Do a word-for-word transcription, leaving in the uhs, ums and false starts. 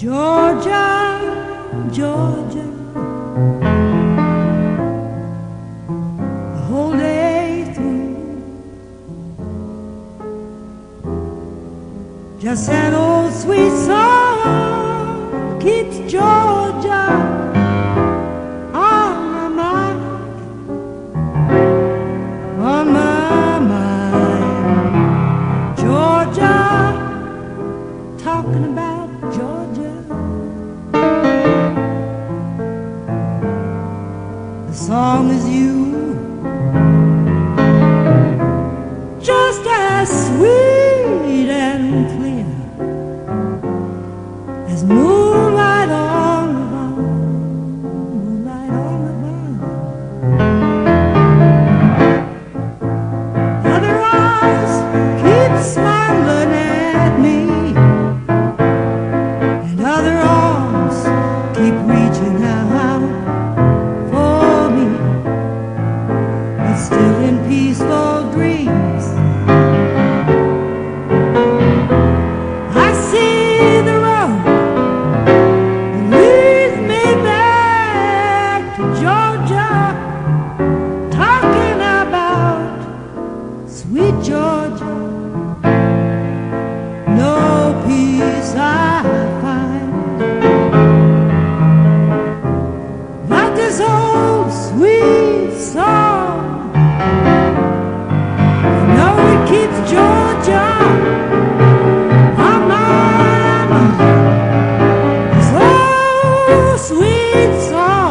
Georgia, Georgia, the whole day through. Just an old sweet song keeps Georgia on my mind, on my mind. Georgia, talking about Georgia. The song is you, just as sweet and clear as moonlight on the vine, moonlight on the vine. Other eyes keep smiling at me, and other arms keep reaching out for me, but still in peaceful dreams I see the road that leads me back to Georgia, talking about sweet Georgia. No peace I find like this old sweet song. I know it keeps Georgia on my mind. This old sweet song.